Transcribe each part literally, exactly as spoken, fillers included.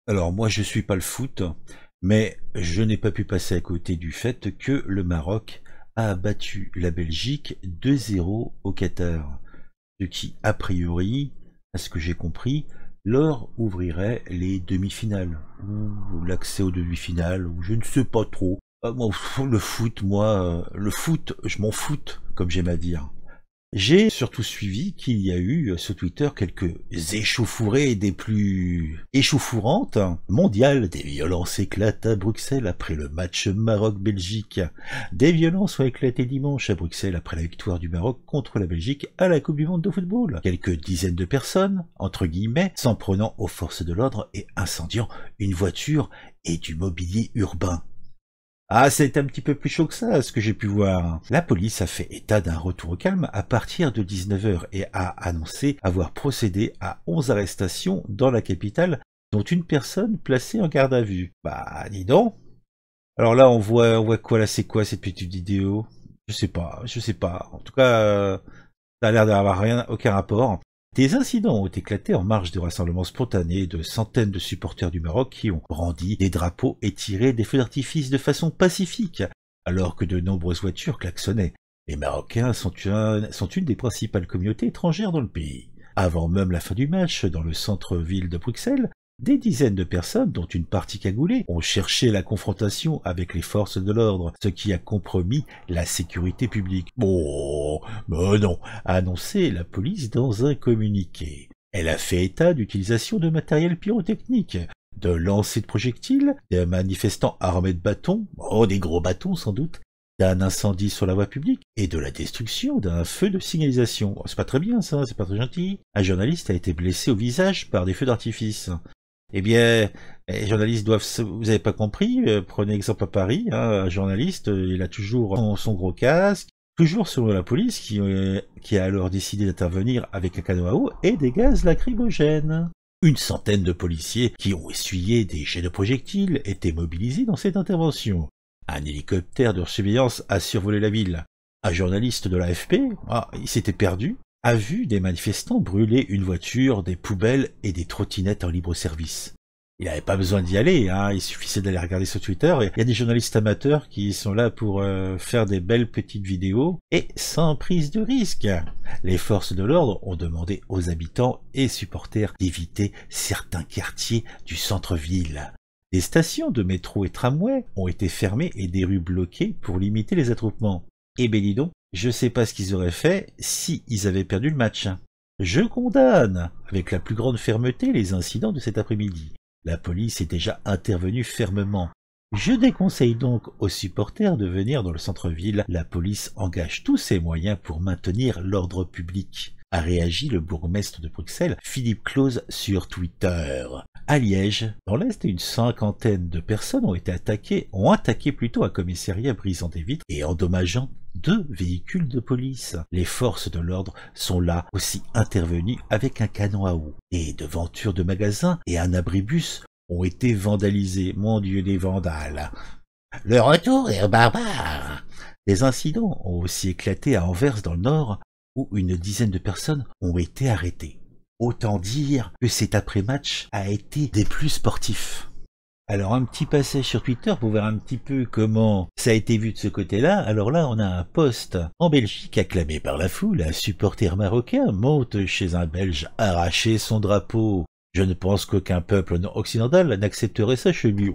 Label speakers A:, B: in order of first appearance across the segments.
A: Alors moi je suis pas le foot, mais je n'ai pas pu passer à côté du fait que le Maroc a battu la Belgique deux zéro au Qatar. Ce qui, a priori, à ce que j'ai compris, leur ouvrirait les demi-finales, ou l'accès aux demi-finales, ou je ne sais pas trop. Ah, moi, le foot, moi, euh, le foot, je m'en foute, comme j'aime à dire. J'ai surtout suivi qu'il y a eu sur Twitter quelques échauffourées des plus échauffourrantes mondiales. Des violences éclatent à Bruxelles après le match Maroc-Belgique. Des violences ont éclaté dimanche à Bruxelles après la victoire du Maroc contre la Belgique à la Coupe du Monde de football. Quelques dizaines de personnes, entre guillemets, s'en prenant aux forces de l'ordre et incendiant une voiture et du mobilier urbain. Ah, c'est un petit peu plus chaud que ça, ce que j'ai pu voir. La police a fait état d'un retour au calme à partir de dix-neuf heures et a annoncé avoir procédé à onze arrestations dans la capitale, dont une personne placée en garde à vue. Bah, dis donc. Alors là, on voit, on voit quoi là, c'est quoi cette petite vidéo? Je sais pas, je sais pas. En tout cas, euh, ça a l'air d'avoir rien, aucun rapport. Des incidents ont éclaté en marge des rassemblements spontanés de centaines de supporters du Maroc qui ont brandi des drapeaux et tiré des feux d'artifice de façon pacifique, alors que de nombreuses voitures klaxonnaient. Les Marocains sont une, sont une des principales communautés étrangères dans le pays. Avant même la fin du match, dans le centre-ville de Bruxelles, des dizaines de personnes, dont une partie cagoulée, ont cherché la confrontation avec les forces de l'ordre, ce qui a compromis la sécurité publique. Bon, mais non, a annoncé la police dans un communiqué. Elle a fait état d'utilisation de matériel pyrotechnique, de lancers de projectiles, des manifestants armés de bâtons, oh des gros bâtons sans doute, d'un incendie sur la voie publique et de la destruction d'un feu de signalisation. Oh, c'est pas très bien ça, c'est pas très gentil. Un journaliste a été blessé au visage par des feux d'artifice. Eh bien, les journalistes doivent... Vous avez pas compris, euh, prenez exemple à Paris, hein, un journaliste, euh, il a toujours son, son gros casque, toujours selon la police, qui, euh, qui a alors décidé d'intervenir avec un canon à eau et des gaz lacrymogènes. Une centaine de policiers qui ont essuyé des jets de projectiles étaient mobilisés dans cette intervention. Un hélicoptère de surveillance a survolé la ville. Un journaliste de l'A F P, ah, il s'était perdu, a vu des manifestants brûler une voiture, des poubelles et des trottinettes en libre service. Il n'avait pas besoin d'y aller, hein, il suffisait d'aller regarder sur Twitter. Il y a des journalistes amateurs qui sont là pour euh, faire des belles petites vidéos et sans prise de risque. Les forces de l'ordre ont demandé aux habitants et supporters d'éviter certains quartiers du centre-ville. Des stations de métro et tramway ont été fermées et des rues bloquées pour limiter les attroupements. Eh ben dis donc, je sais pas ce qu'ils auraient fait si ils avaient perdu le match. Je condamne avec la plus grande fermeté les incidents de cet après-midi. La police est déjà intervenue fermement. Je déconseille donc aux supporters de venir dans le centre-ville. La police engage tous ses moyens pour maintenir l'ordre public, a réagi le bourgmestre de Bruxelles, Philippe Claus, sur Twitter. À Liège, dans l'Est, une cinquantaine de personnes ont été attaquées, ont attaqué plutôt un commissariat brisant des vitres et endommageant deux véhicules de police. Les forces de l'ordre sont là aussi intervenues avec un canon à eau. Des devantures de magasins et un abribus ont été vandalisés. Mon Dieu, des vandales. Le retour est barbare. Des incidents ont aussi éclaté à Anvers dans le Nord, où une dizaine de personnes ont été arrêtées. Autant dire que cet après-match a été des plus sportifs. Alors un petit passage sur Twitter pour voir un petit peu comment ça a été vu de ce côté-là. Alors là, on a un post en Belgique acclamé par la foule. Un supporter marocain monte chez un Belge arracher son drapeau. Je ne pense qu'aucun peuple occidental n'accepterait ça chez lui.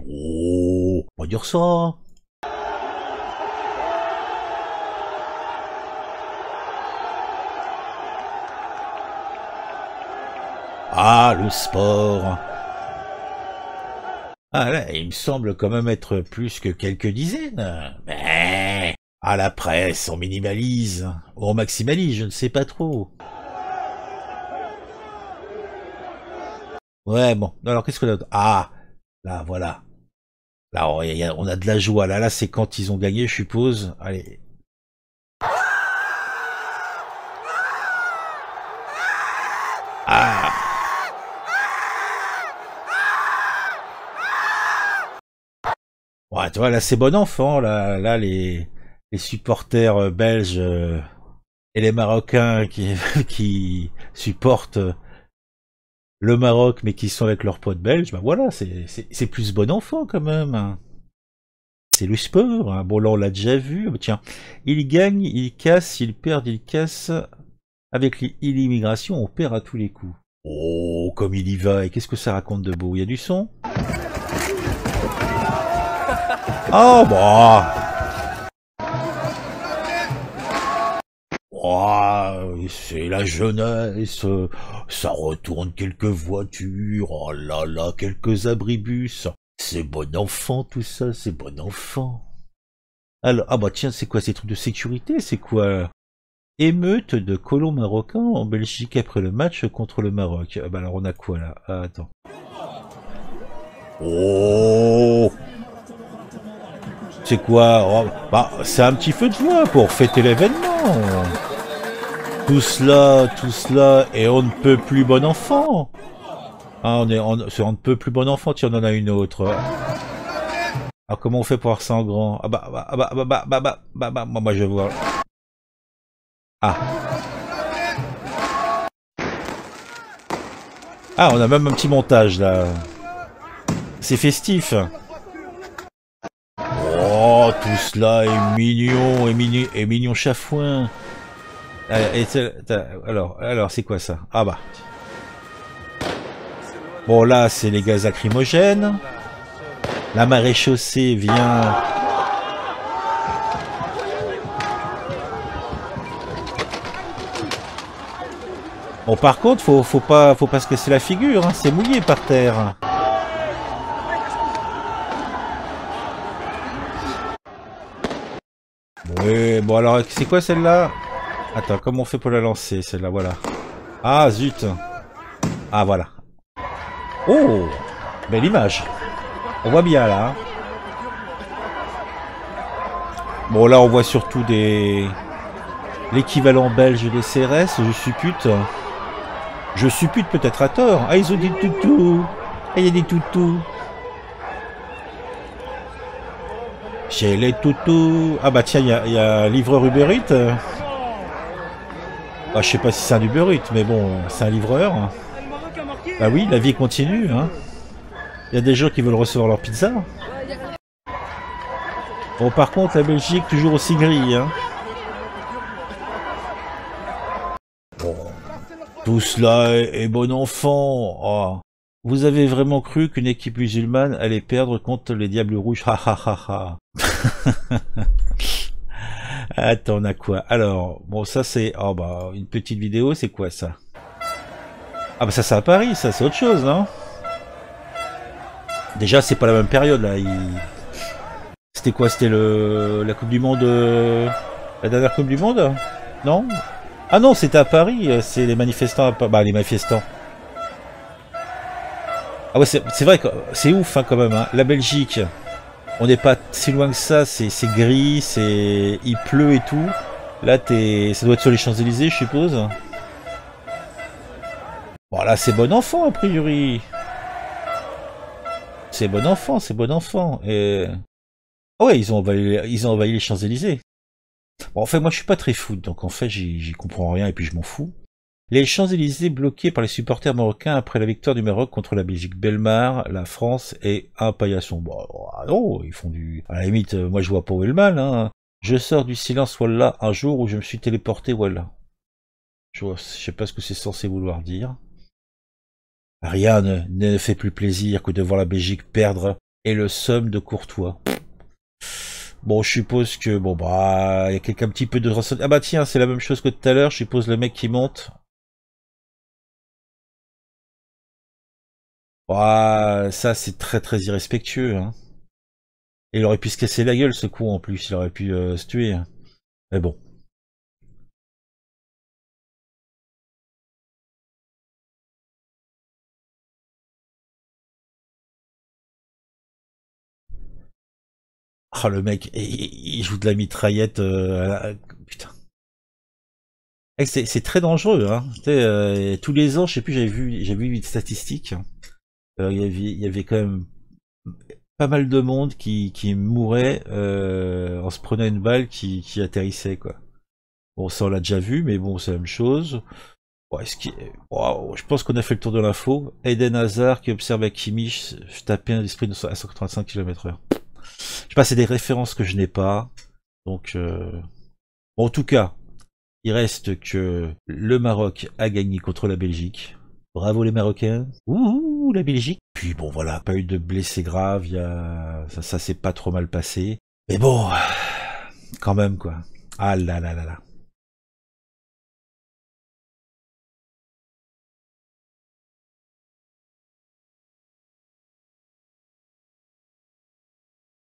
A: Oh, on va dire ça. Ah, le sport. Ah là, il me semble quand même être plus que quelques dizaines. Mais à la presse, on minimalise. Ou on maximalise, je ne sais pas trop. Ouais, bon. Alors, qu'est-ce qu'on a? Ah, là, voilà. Là, on, y a, on a de la joie. Là, là, c'est quand ils ont gagné, je suppose. Allez. Ah. Ouais, tu vois, là, c'est bon enfant, là, là, les, les supporters euh, belges euh, et les Marocains qui, qui supportent le Maroc, mais qui sont avec leurs potes belges, ben voilà, c'est plus bon enfant quand même. C'est le sport. Hein. Bon, là, on l'a déjà vu. Tiens, ils gagnent, ils cassent, ils perdent, ils cassent. Avec l'immigration, on perd à tous les coups. Oh, comme il y va. Et qu'est-ce que ça raconte de beau? Il y a du son? Oh, bah. Oh, c'est la jeunesse. Ça retourne quelques voitures. Oh là là, quelques abribus. C'est bon enfant tout ça, c'est bon enfant. Alors, ah bah tiens, c'est quoi ces trucs de sécurité? C'est quoi? Émeute de colons marocains en Belgique après le match contre le Maroc. Ah bah alors on a quoi là? Ah, attends. Oh, c'est quoi? Oh, bah c'est un petit feu de joie pour fêter l'événement. Tout cela, tout cela, et on ne peut plus bon enfant. Ah, on est, on, on ne peut plus bon enfant. Tiens, on en a une autre. Alors comment on fait pour voir ça en grand? Ah bah bah bah bah bah bah bah bah bah moi je vois. Ah. Ah, on a même un petit montage là. C'est festif. Oh, tout cela est mignon, et mignon, et mignon chafouin. Alors, alors c'est quoi ça? Ah bah. Bon là, c'est les gaz lacrymogènes. La maréchaussée vient... Bon, par contre, faut, faut pas, faut pas se casser la figure, hein, c'est mouillé par terre. Oui, bon alors, c'est quoi celle-là? Attends, comment on fait pour la lancer, celle-là, voilà. Ah, zut. Ah, voilà. Oh, belle image. On voit bien, là. Bon, là, on voit surtout des... l'équivalent belge des C R S, je suppute. Je suppute peut-être à tort. Ah, ils ont des toutous. Ah, il y a des toutous. Chez les toutous. Ah bah tiens, il y a, y a livreur Uber Eats. Bah, je sais pas si c'est un Uber Eats, mais bon, c'est un livreur. Bah oui, la vie continue. Hein. Il y a des gens qui veulent recevoir leur pizza. Bon, par contre, la Belgique, toujours aussi grille. Hein. Bon. Tout cela est, est bon enfant. Oh. Vous avez vraiment cru qu'une équipe musulmane allait perdre contre les Diables Rouges? Ha ha ha ha. Attends, on a quoi? Alors, bon, ça c'est... Oh bah, une petite vidéo, c'est quoi ça? Ah bah ça c'est à Paris, ça c'est autre chose, non? Déjà, c'est pas la même période, là. Il... C'était quoi? C'était le... la Coupe du Monde... Euh... La dernière Coupe du Monde? Non? Ah non, c'était à Paris, c'est les manifestants... À... Bah, les manifestants. Ah ouais, c'est vrai que c'est ouf, hein, quand même, hein. La Belgique... On n'est pas si loin que ça, c'est gris, c'est il pleut et tout. Là, t'es, ça doit être sur les Champs-Élysées, je suppose. Bon, là, c'est bon enfant, a priori. C'est bon enfant, c'est bon enfant. Et... Oh ouais, ils ont envahi, ils ont envahi les Champs-Élysées. Bon, en fait, moi, je suis pas très foot, donc en fait, j'y comprends rien et puis je m'en fous. Les Champs-Élysées bloqués par les supporters marocains après la victoire du Maroc contre la Belgique. Belmar, la France et un paillasson. Bon, ah non, ils font du... À la limite, moi je vois pas où est le mal. Hein. Je sors du silence, voilà, un jour où je me suis téléporté, voilà. Je, vois, je sais pas ce que c'est censé vouloir dire. Rien ne, ne fait plus plaisir que de voir la Belgique perdre et le somme de Courtois. Bon, je suppose que, bon, bah, il y a quelqu'un un petit peu de... Ah bah tiens, c'est la même chose que tout à l'heure, je suppose le mec qui monte... Ouah, ça c'est très très irrespectueux. Hein. Et il aurait pu se casser la gueule ce coup en plus, il aurait pu euh, se tuer. Mais bon. Ah le mec, il, il joue de la mitraillette. Euh, putain. C'est très dangereux. Hein. Euh, tous les ans, je sais plus, j'avais vu, j'avais vu une statistique. Euh, il, y avait, il y avait quand même pas mal de monde qui, qui mourait euh, en se prenant une balle qui, qui atterrissait quoi. Bon ça on l'a déjà vu, mais bon c'est la même chose. Bon, est-ce qu'il... Wow, je pense qu'on a fait le tour de l'info. Eden Hazard qui observe à Kimmich taper un sprint à cent quatre-vingt-cinq kilomètres heure. Je sais pas, c'est des références que je n'ai pas. Donc, euh... bon, en tout cas, il reste que le Maroc a gagné contre la Belgique. Bravo les Marocains. Ouh, la Belgique. Puis bon, voilà, pas eu de blessés graves. Y a... Ça, ça s'est pas trop mal passé. Mais bon, quand même, quoi. Ah là là là là.